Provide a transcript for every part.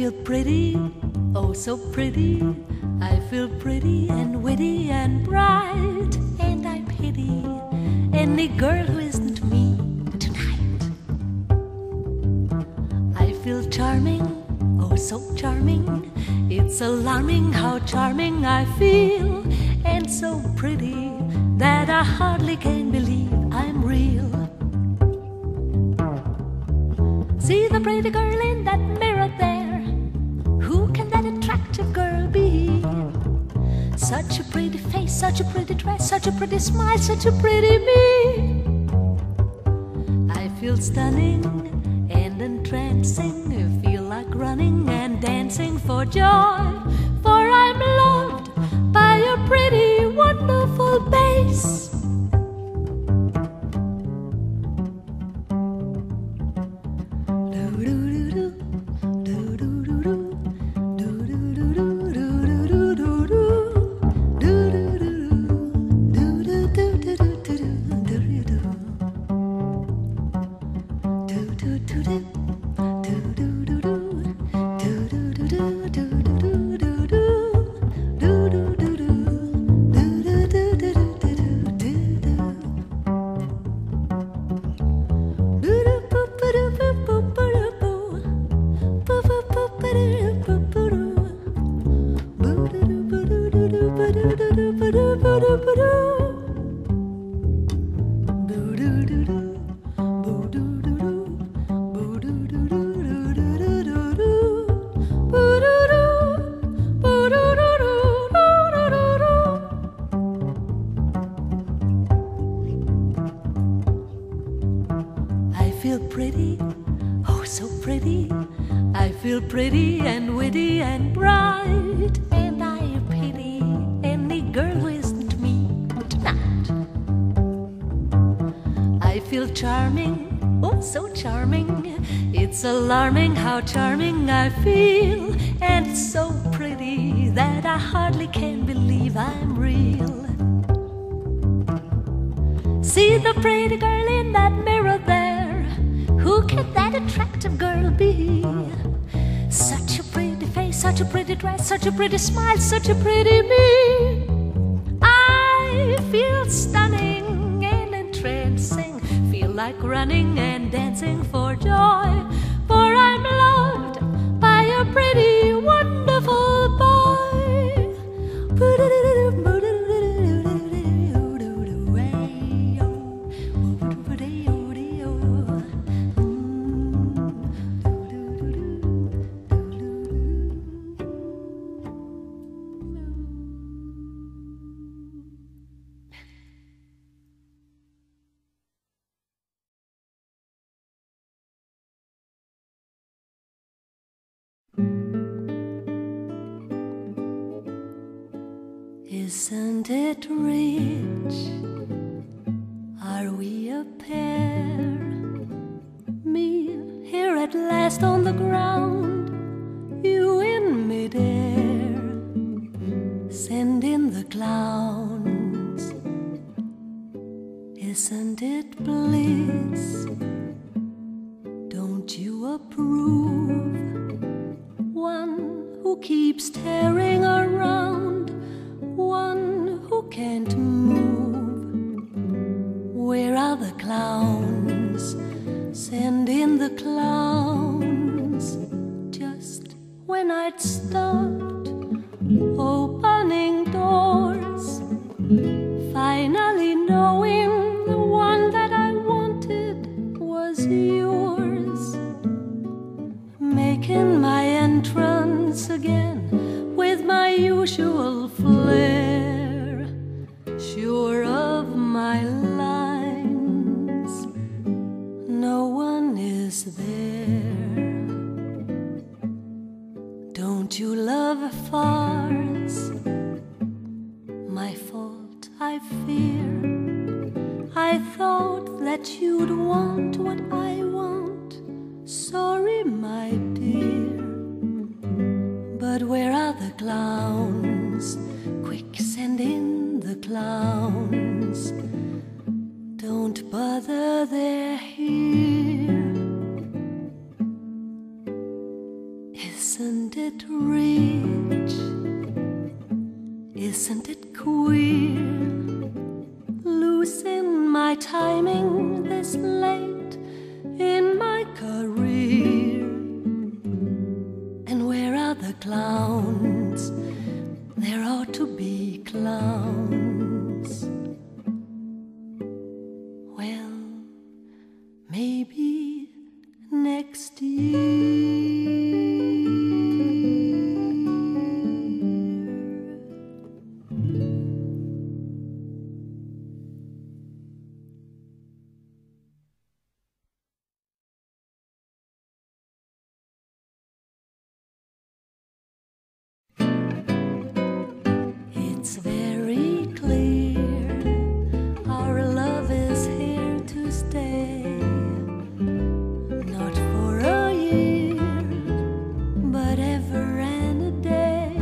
feel pretty, oh so pretty. I feel pretty and witty and bright, and I pity any girl who isn't me tonight. I feel charming, oh so charming. It's alarming how charming I feel, and so pretty that I hardly can believe I'm real. See the pretty girl in that mirror there. Who can that attractive girl be? Such a pretty face, such a pretty dress, such a pretty smile, such a pretty me. I feel stunning and entrancing. I feel like running and dancing for joy, for I'm loved by your pretty, wonderful face. I feel pretty, oh so pretty. I feel pretty and witty and bright, and I pity any girl who isn't me tonight. I feel charming, oh so charming. It's alarming how charming I feel, and so pretty that I hardly can believe I'm real. See the pretty girl in that mirror there. Who can that attractive girl be? Such a pretty face, such a pretty dress, such a pretty smile, such a pretty me. I feel stunning and entrancing, feel like running and dancing for joy, for I'm loved by a pretty, wonderful boy. Isn't it rich? Are we a pair? Me here at last on the ground, you in midair. Send in the clowns. Isn't it bliss? Don't you approve? One who keeps staring around, one who can't move. Where are the clowns? Send in the clowns. Just when I'd stopped opening doors, finally knowing the one that I wanted was yours, making my entrance again with my usual flair, sure of my lines, no one is there. Don't you love a farce? My fault, I fear. I thought that you'd want what I want. Sorry, my dear. But where are the clowns? Quick, send in the clowns. Don't bother, they're here. Isn't losing my timing this late in my career? And where are the clowns? There ought to be clowns. Well, maybe next year. It's very clear our love is here to stay, not for a year, but ever and a day.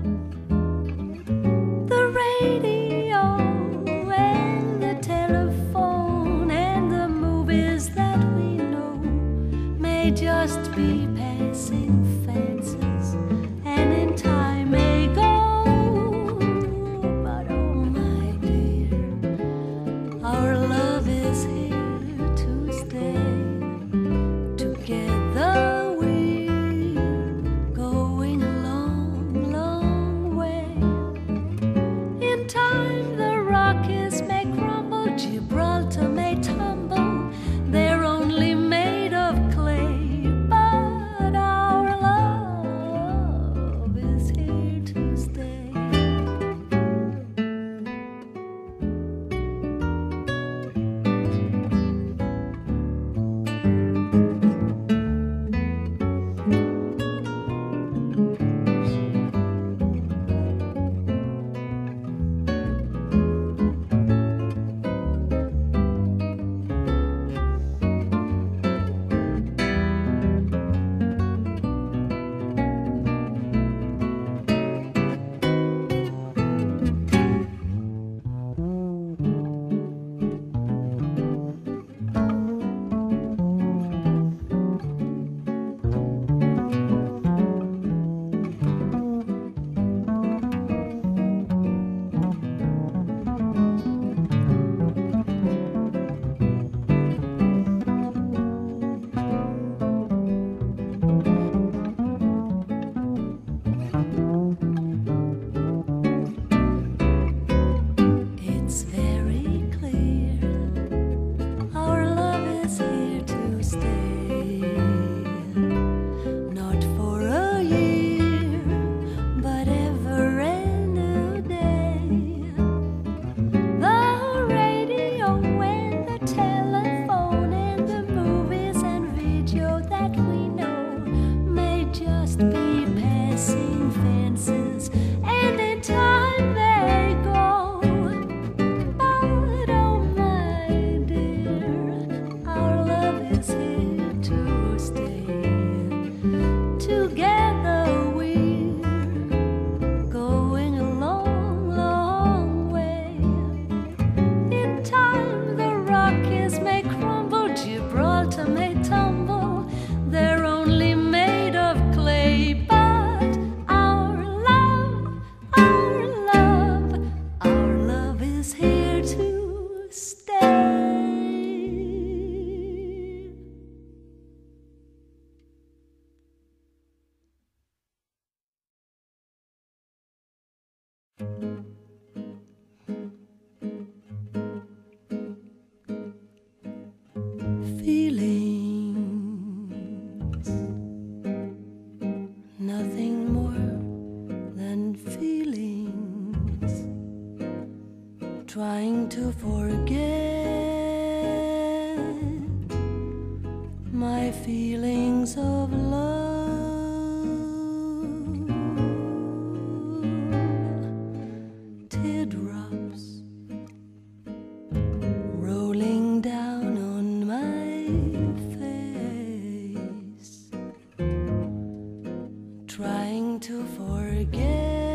The radio and the telephone and the movies that we know may just be passing fancies, and in time may go. Our love is here to stay. Together we're going a long, long way. In time the Rockies may crumble, Gibraltar may tumble. They're only made of clay, but our love is here to stay. It's very clear our love is here to stay, not for a year, but ever and a day. The radio and the telephone and the movies and video that we know may just be passing fancies, and in time they go. But oh my dear, our love is here to stay. Together we're going a long, long way. In time the Rockies may crumble, Gibraltar may tumble. They're only made of clay, but our love, our love, our love is here to stay. Feelings, nothing more than feelings, trying to forget my feelings of love. Teardrops rolling down on my face, trying to forget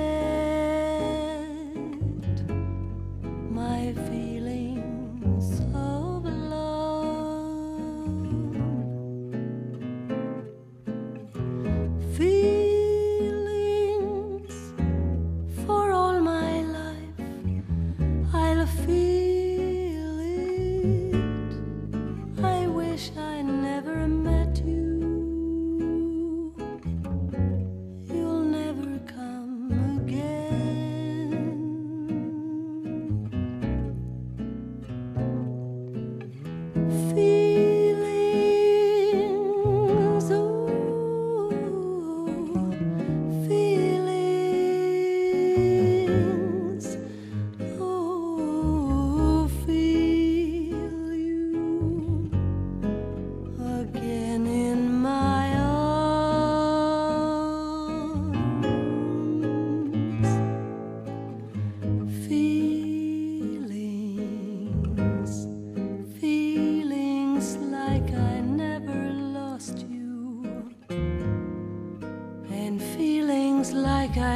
my feelings of love.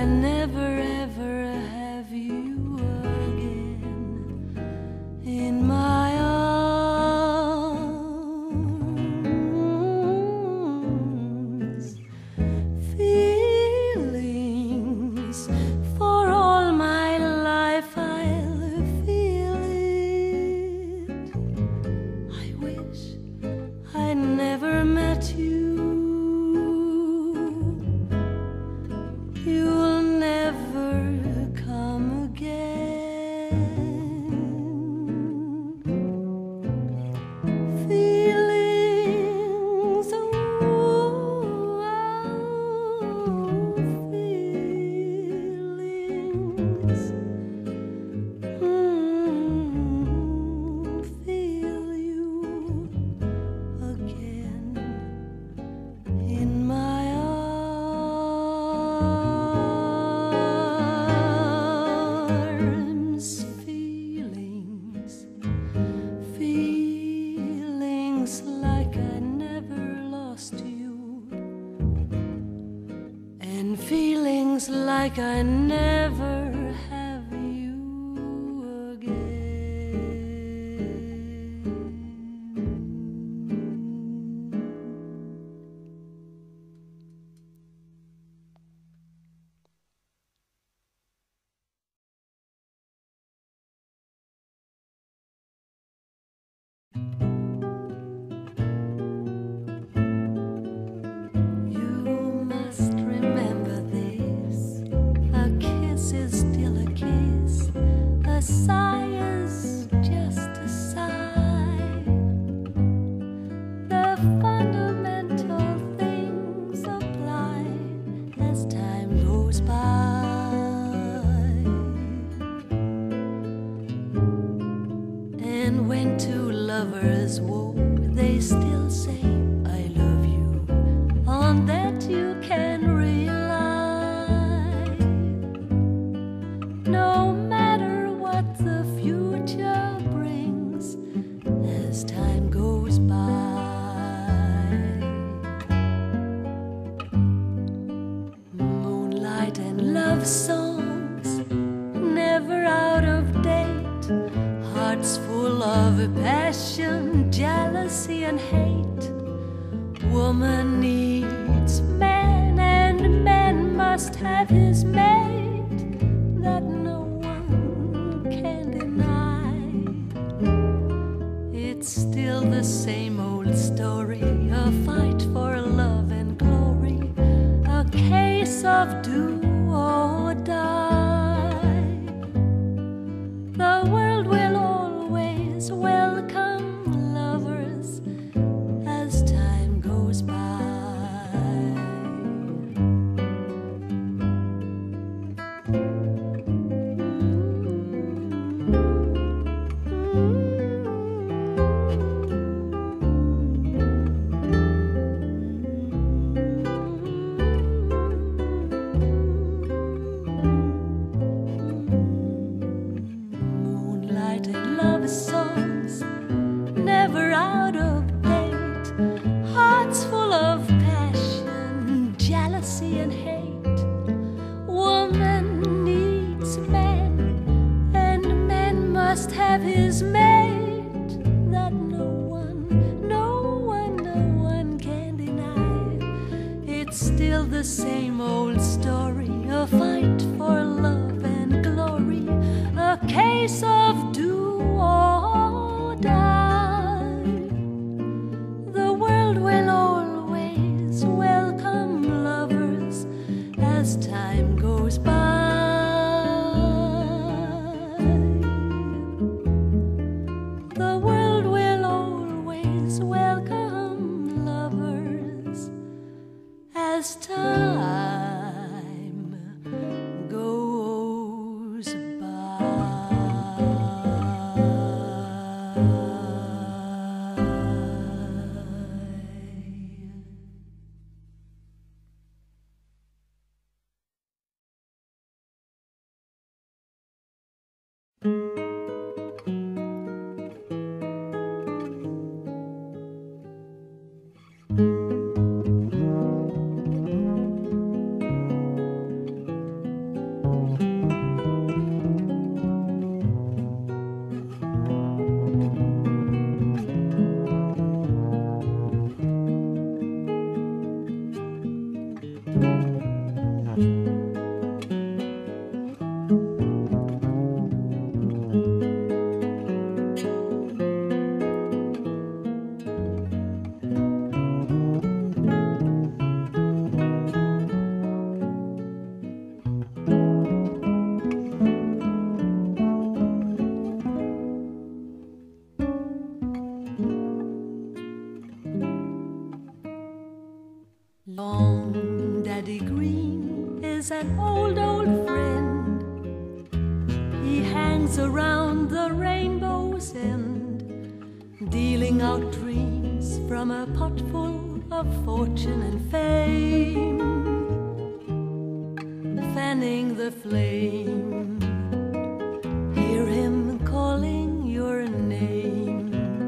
I never ever have you again in my arms. Feelings for all my life I'll feel it. I wish I never met you. You'll never come again. Feelings, oh, feelings. Feel you again in my arms. Feelings, feelings like I never lost you, and feelings like I never have you again. You must remember this: a kiss is still a kiss, a sigh is just a sigh. The fundamental things apply as time goes by. And when two lovers woo, they still say I love you. On that you can rely. No matter what the future brings as time goes by. Moonlight and love songs, never out of date. Hearts full of passion, jealousy and hate. Woman needs man, and man must have his mate. That no one can deny. It's still the same old story, a fight for love and glory, a case of do or die. The world will always welcome lovers as time goes by. Moonlight and love songs, never out of date. Hearts full of passion, jealousy and hate. Woman needs man, and man must have his mate. That no one can deny. It's still the same old story, a fight for love and glory, a case of do or die. The world will always welcome lovers as time goes by. The world will always welcome lovers as time goes by. an old, old friend. He hangs around the rainbow's end, dealing out dreams from a pot full of fortune and fame, fanning the flame. Hear him calling your name.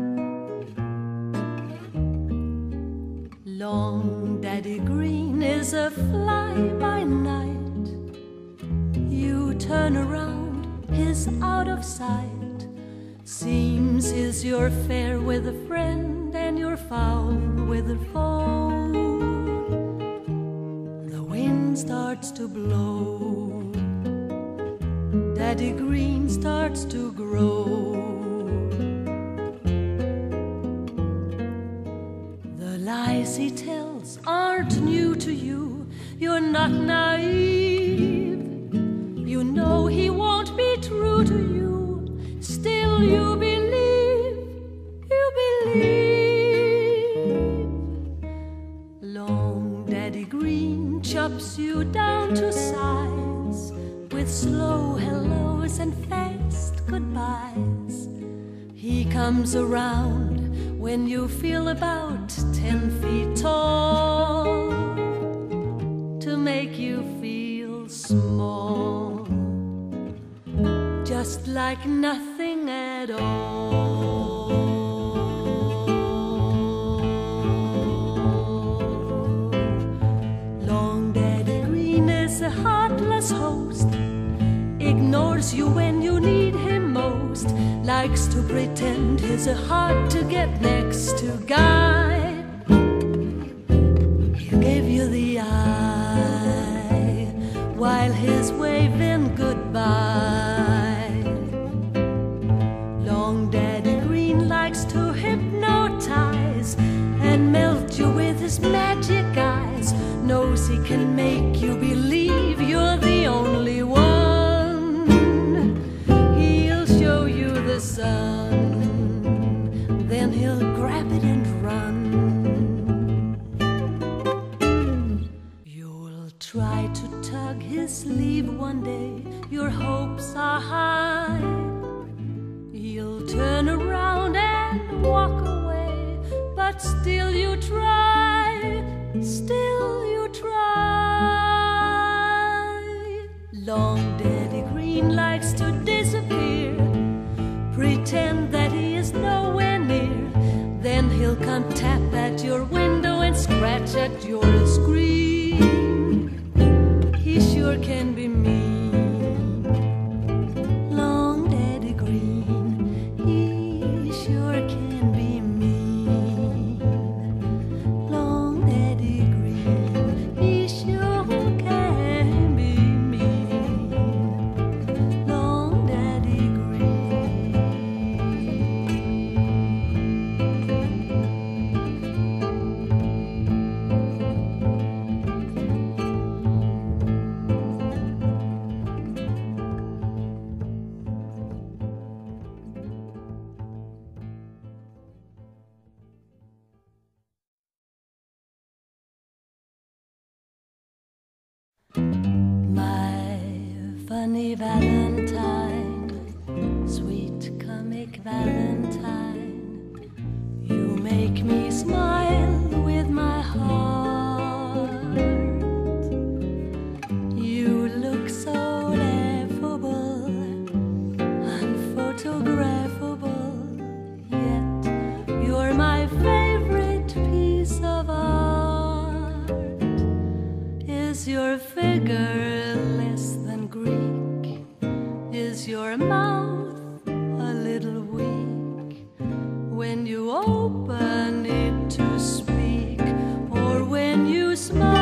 Long Daddy Green is a fly-by-night. You turn around, he's out of sight. Seems he's your fair with a friend and your foul with a foe. The wind starts to blow, Daddy Green starts to grow. The lies he tells aren't new to you. You're not naive. You know he won't be true to you. Still you believe, you believe. Long Daddy Green chops you down to size with slow hellos and fast goodbyes. He comes around when you feel about 10 feet tall, to make you feel small, just like nothing at all. Long Daddy Green is a heartless host, ignores you when you need him most, likes to pretend he's a hard to get next to guy. He'll give you the eye while he's waving goodbye. Long Daddy Green likes to hypnotize and melt you with his magic eyes. Knows he can make you believe you're the only one. He'll show you the sun, then he'll grab it and run. You'll try to tug his sleeve one day, your hopes are high. He'll turn around and walk away, but still you try, still you try. Long Daddy Green likes to disappear, pretend that he is nowhere near. Then he'll come tap at your window and scratch at your screen. He sure can be mean. Long Daddy Green, he sure can be mean. Long Daddy Green, he sure can be mean. Long Daddy Green. My funny Valentine, sweet comic Valentine, you make me smile with my heart. You look so laughable, unphotographable, yet you're my favorite piece of art. Is your figure less than Greek? Is your mouth a little weak when you open it to speak, or when you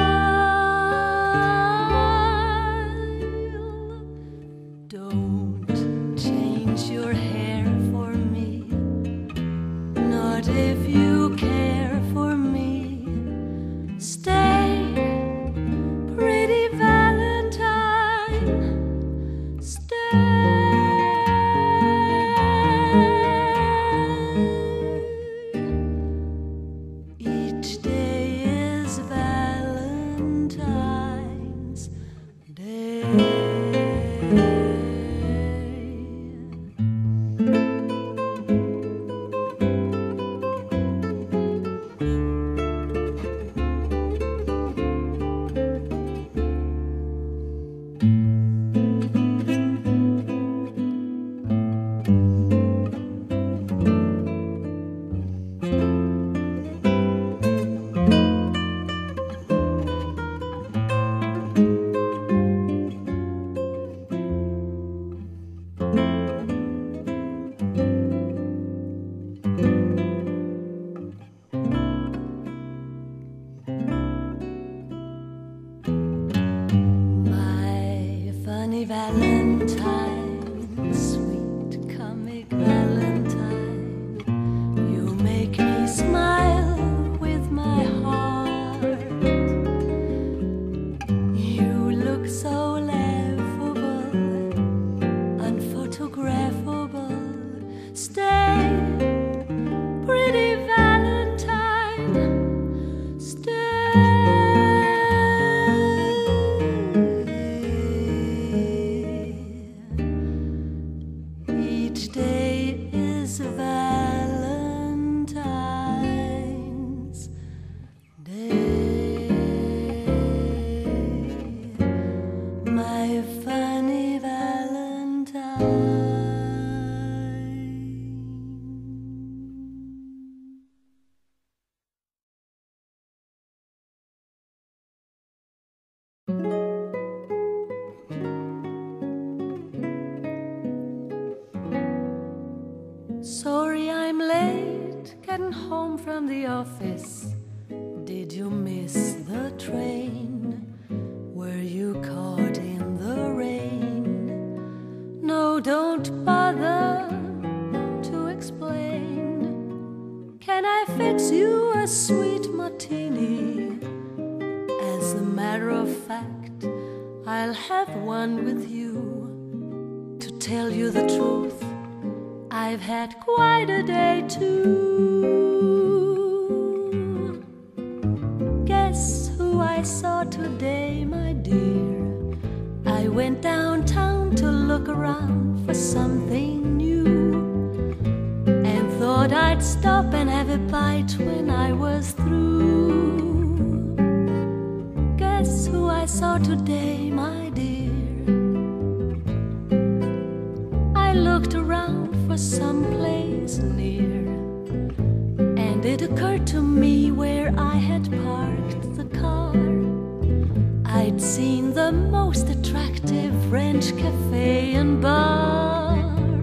smile? Don't change your hair for me, not if you care for me. Stay, pretty Valentine, stay. Each day is Valentine's Day. getting home from the office? Did you miss the train? Were you caught in the rain? No, don't bother to explain. Can I fix you a sweet martini? As a matter of fact, I'll have one with you. To tell you the truth, I've had quite a day too. Guess who I saw today, my dear? I went downtown to look around for something new, and thought I'd stop and have a bite when I was through. Guess who I saw today, my dear? I looked around for some place near, and it occurred to me where I had parked the car. I'd seen the most attractive French cafe and bar.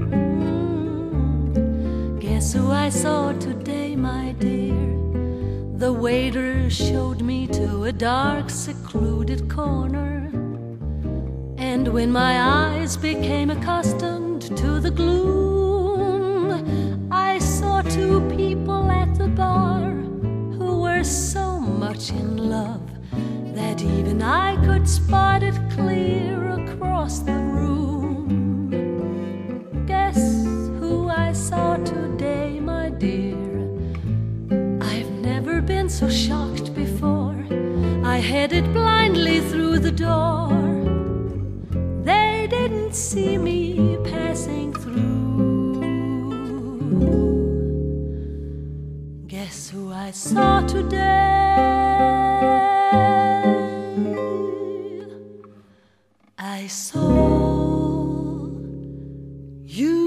Guess who I saw today, my dear? The waiter showed me to a dark, secluded corner, and when my eyes became accustomed to the gloom, I saw two people at the bar who were so much in love that even I could spot it clear across the room. Guess who I saw today, my dear? I've never been so shocked before. I headed blindly through the door. They didn't see me passing through. Guess who I saw today? I saw you.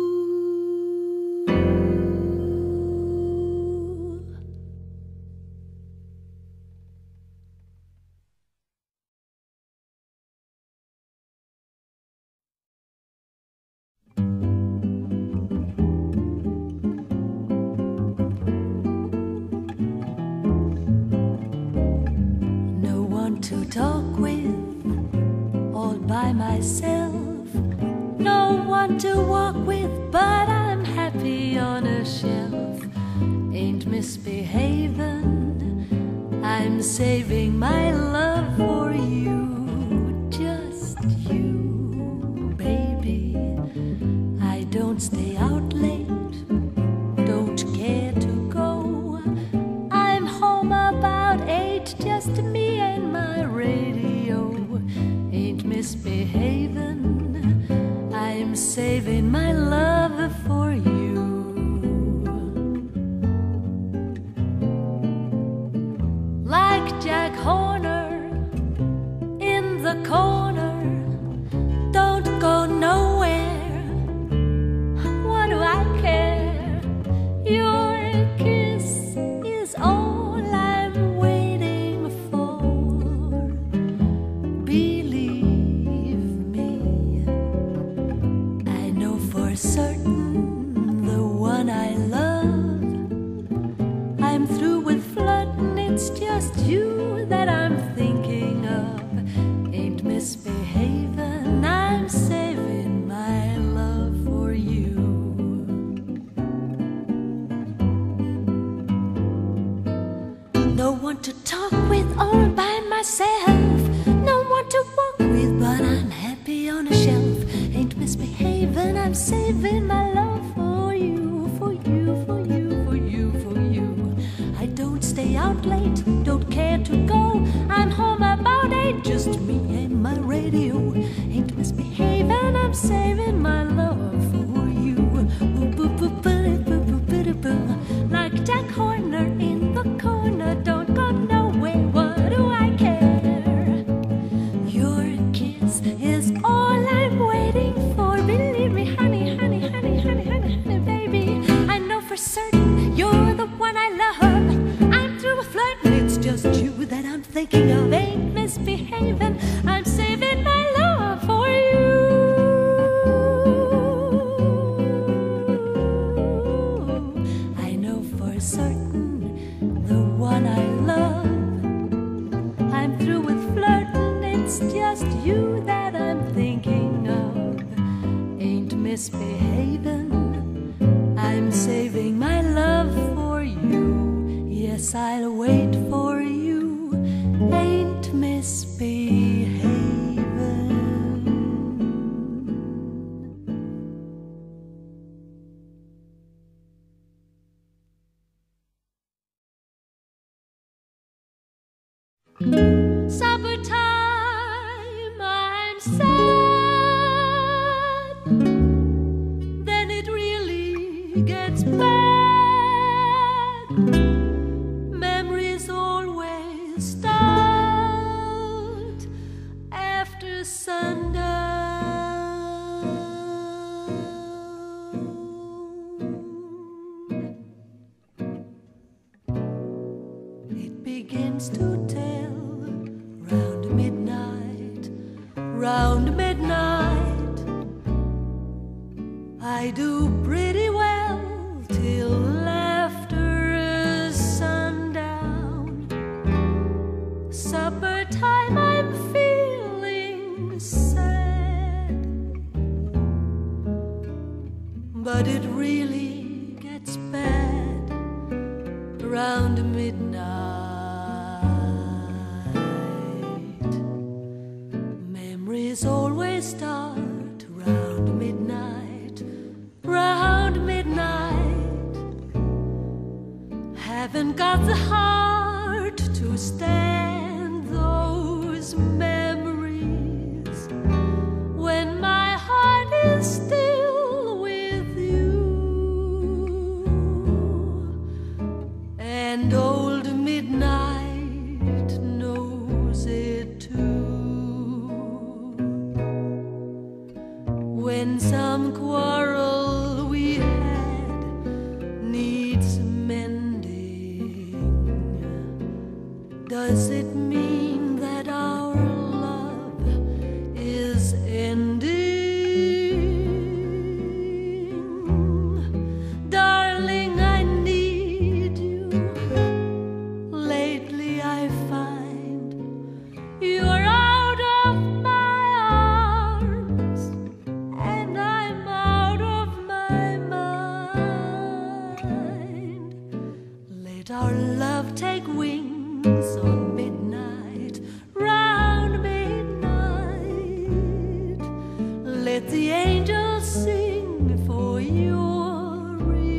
To talk with, all by myself. No one to walk with, but I'm happy on a shelf. Ain't misbehaving, I'm saving my love for you. Just you, baby. I don't stay out late, don't care to go. I'm home about 8, just me and my radio. Ain't misbehaving, I'm saving my love for you. Like Jack Horner in the corner, don't go nowhere. What do I care? Your kiss is all I'm waiting for. Believe me, I know for certain the one I love. I'm through with flirting, it's just you that I'm thinking of. Ain't misbehaving, I'm saving my love for you. No one to talk with all by myself, no one to walk with, but I'm happy on a shelf. Ain't misbehaving, I'm saving my love for you, for you, for you, for you, for you. I don't stay out late, don't care to go. I'm home about 8, just me and my radio. Ain't misbehaving, I'm saving my love for you. Like Jack Horner in the corner, don't go nowhere. What do I care? Your kiss is all I'm waiting for. Believe me, honey, honey, honey, honey, honey, honey, baby. I know for certain you're the one I love. I'm through with flirting, it's just you that I'm thinking of. Ain't misbehaving, I'm saving my love for you. I know for Yes, I'll wait for you, ain't misbehaving. Supper time, I'm sad. Then it really gets bad. Memories always start after sundown. It begins to tell round midnight, round midnight. I do pretty well till after sundown. Supper time, I'm feeling sad, but it really gets bad around midnight. Memories always start round midnight, round midnight. Haven't got the heart to stand those memories when my heart is still with you. And old midnight knows it too. When some quarrel we had needs mending, does it mean that our love is ending? Darling, I need you. Lately I find you're out of my arms, and I'm out of my mind. Let our love take wings on midnight, round midnight. Let the angels sing for your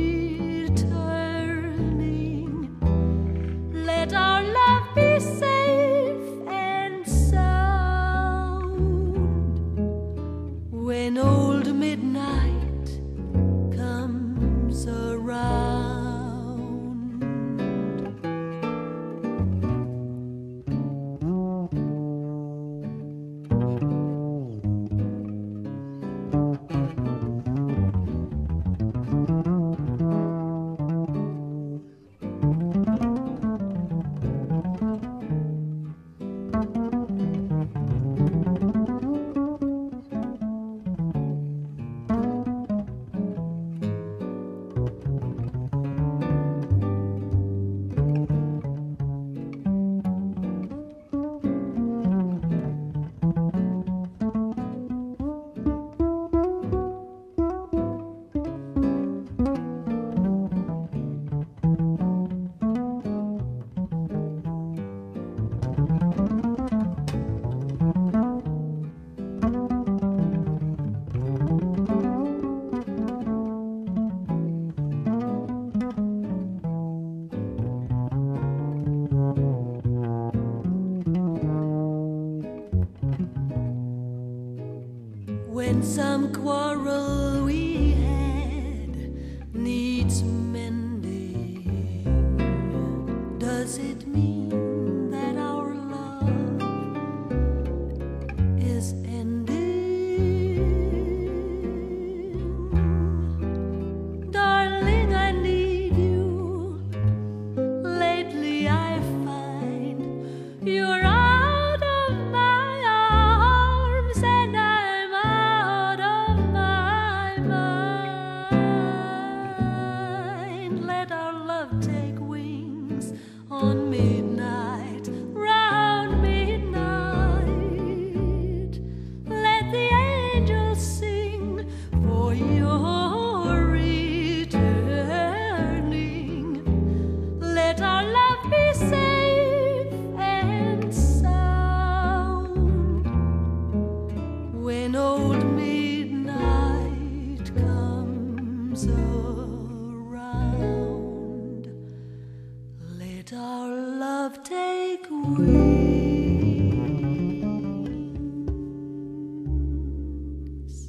returning. Let our love be safe and sound when old midnight comes around. When some quarrel we had needs mending, does it mean that our love is ending? Darling, I need you. Lately I find you're out of my arms, and I'm out of my mind. Let our love take wings on midnight, round midnight. Let the angels sing for your returning. Let our love be wings.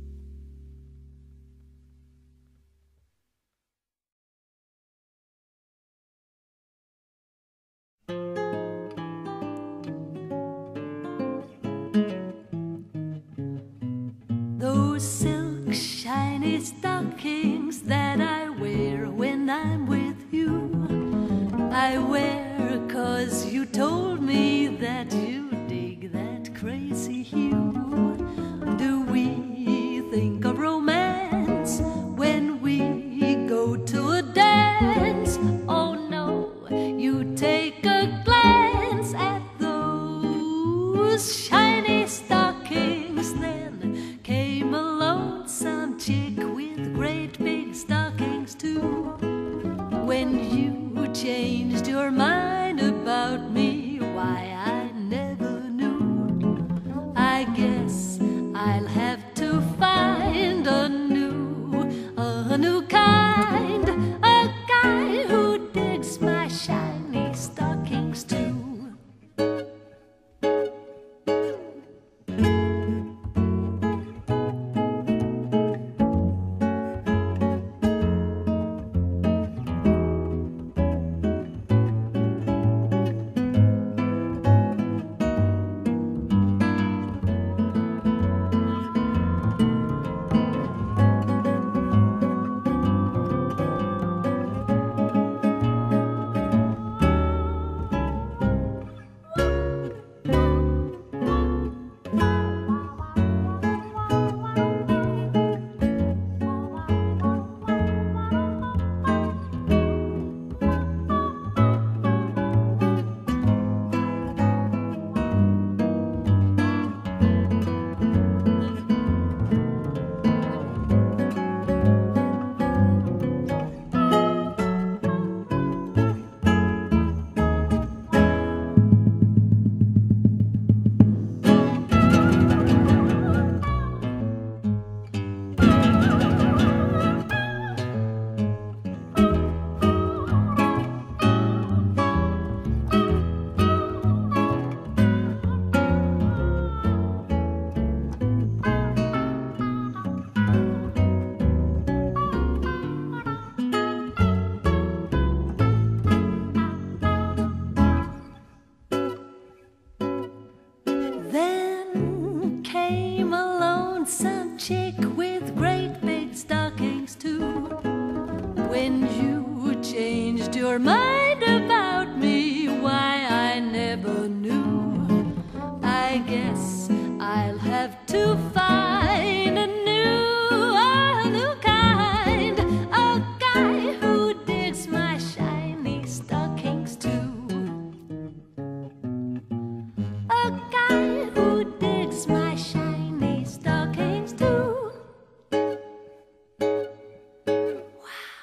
Those silk shiny stockings that I wear when I'm with you, I wear 'cause you told me that you dig that crazy hue. Do we think of romance when we go to a dance? Oh no, you take a glance at those shiny stockings. Then came a lonesome chick with great big stockings too. When you changed your mind about me, why I never knew. I guess I'll have to find a new kind, a guy who digs my shiny stockings too. Then came a lonesome chick with great big stockings too. When you changed your mind about me, why I never knew. I guess I'll have to find a new kind, a guy who digs my shiny stockings too. A guy who digs my shiny stockings too. Wow.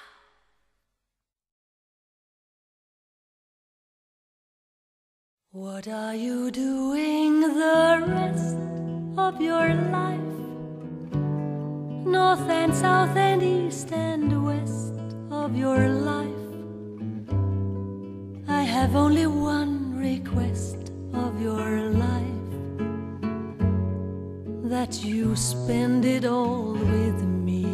What are you doing the rest of your life? North and south and east and west of your life. I have only one request of your life, that you spend it all with me.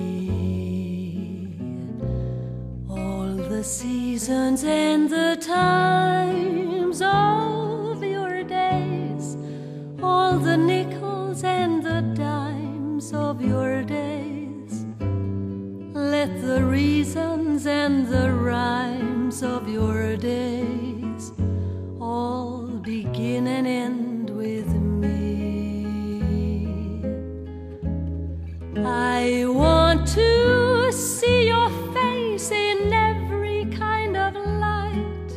All the seasons and the times of your days, all the nickels and the dimes of your days. Let the reasons and the rhymes of your days all begin and end with me. I want to see your face in every kind of light,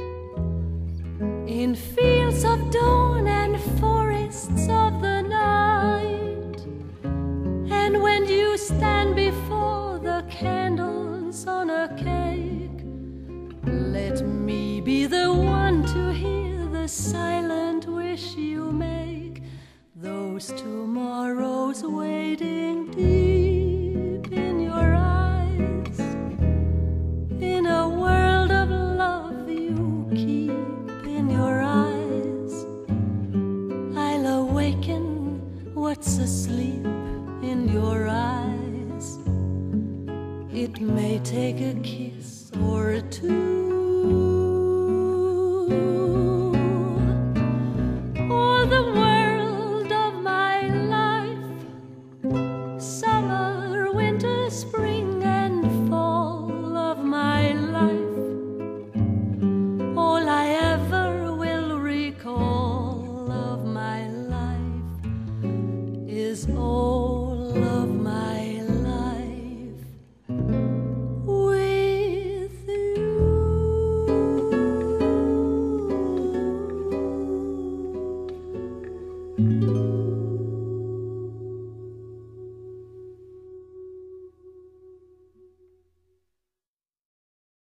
in fields of dawn and forests of the night. And when you stand before the candles on a cake, let me be the one to hear the silent wish you make. Those tomorrows waiting deep in your eyes, in a world of love you keep in your kiss or two. Oh, the world of my life, summer, winter, spring, and fall of my life, all I ever will recall of my life is all of my life with you.